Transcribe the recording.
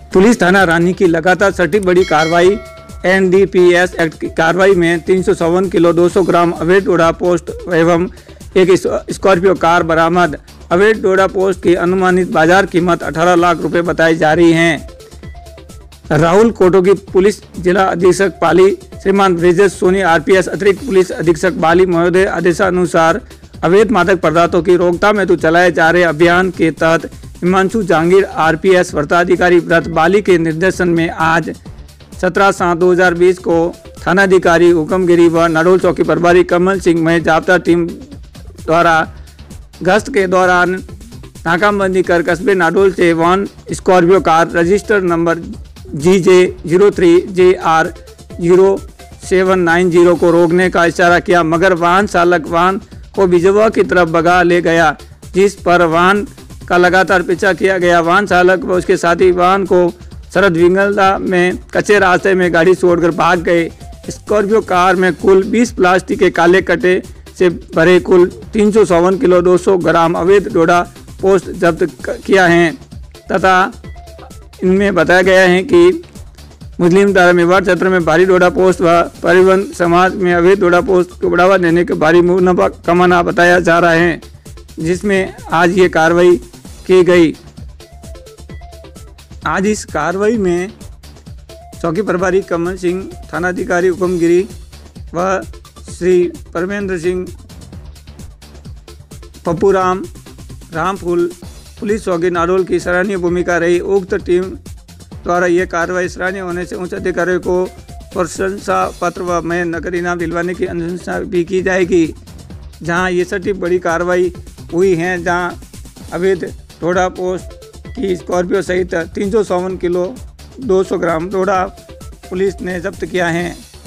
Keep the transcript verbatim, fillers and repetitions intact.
Police थाना रानी की लगातार छठी बड़ी कार्रवाई। N D P S act की कार्रवाई में तीन सौ चौवन किलो दो सौ ग्राम अवैध डोडा पोस्ट एवं एक स्कॉर्पियो कार बरामद। अवैध डोडा पोस्ट की अनुमानित बाजार कीमत अठारह लाख रुपए बताई जा रही है। राहुल कोटो की पुलिस जिला अधीक्षक पाली श्रीमान ब्रिजेश सोनी आरपीएस अतिरिक्त पुलिस अधीक्षक बाली महोदय आदेशानुसार अवैध मादक पदार्थों की रोकथाम हेतु चलाए जा रहे अभियान के तहत हिमांशु जहांगीर आरपीएस वृत्ताधिकारी व्रत बाली के निर्देशन में आज सत्रह सात दो हजार बीस को थानाधिकारी हुक्मगिरी व नाडोल चौकी प्रभारी कमल सिंह में जाब्ता टीम द्वारा गश्त के दौरान नाकाबंदी कर कस्बे नाडोल से one Scorpio car register number G J zero three J R zero seven nine zero को रोकने का इशारा किया, मगर वाहन चालक वाहन को बिजवा की तरफ भगा ले गया, जिस पर वाहन का लगातार पीछा किया गया। वाहन चालक व उसके साथी वाहन को सरद विंगलदा में कच्चे रास्ते में गाड़ी छोड़कर भाग गए। स्कॉर्पियो कार में कुल बीस प्लास्टिक के काले कटे से भरे कुल तीन सौ चौवन किलो दो सौ ग्राम अवैध डोडा पोस्ट जब्त किया है तथा इनमें बताया गया है कि मुस्लिम धारा मेवाड़ क्षेत्र में भारी डोडा पोस्ट व परिवहन समाज में अवैध डोडा पोस्ट को बढ़ावा देने के भारी मुनाफा कमाना बताया जा रहा है, जिसमें आज ये कार्रवाई की गई। आज इस कार्रवाई में चौकी प्रभारी कमल सिंह, थानाधिकारी हुक्मगिरी व श्री परमेंद्र सिंह, पप्पूराम, रामफूल, पुलिस चौकी नाडोल की सराहनीय भूमिका रही। उक्त टीम द्वारा यह कार्रवाई सराहनीय होने से उच्च अधिकारियों को प्रशंसा पत्र व मैं नकद इनाम दिलवाने की अनुशंसा भी की जाएगी। जहां ये छठी बड़ी कार्रवाई हुई है, जहां अवैध डोडा पोस्ट की स्कॉर्पियो सहित तीन सौ चौवन किलो दो सौ ग्राम डोडा पुलिस ने जब्त किया है।